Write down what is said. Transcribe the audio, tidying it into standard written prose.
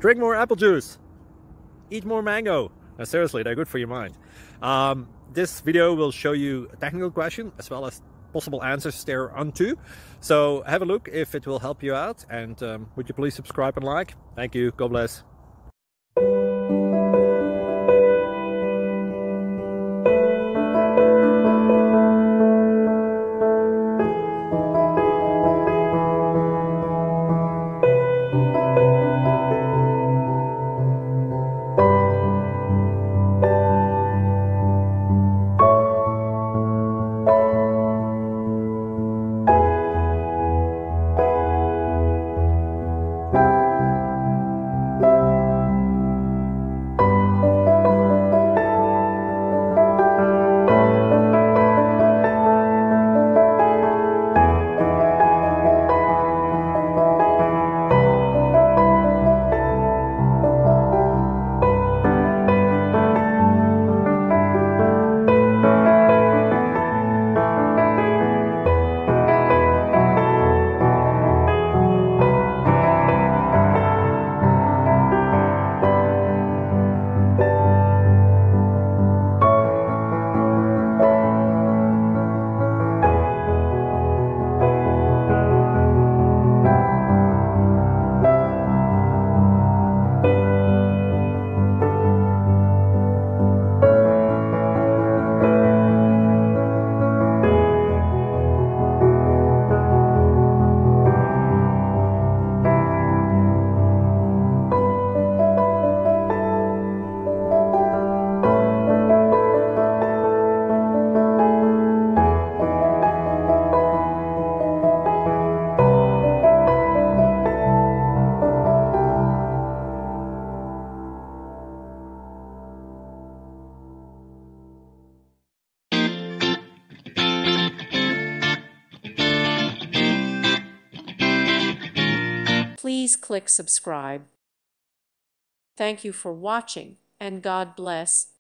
Drink more apple juice. Eat more mango. No, seriously, they're good for your mind. This video will show you a technical question as well as possible answers thereunto. So have a look if it will help you out, and would you please subscribe and like? Thank you. God bless. Please click subscribe. Thank you for watching, and God bless.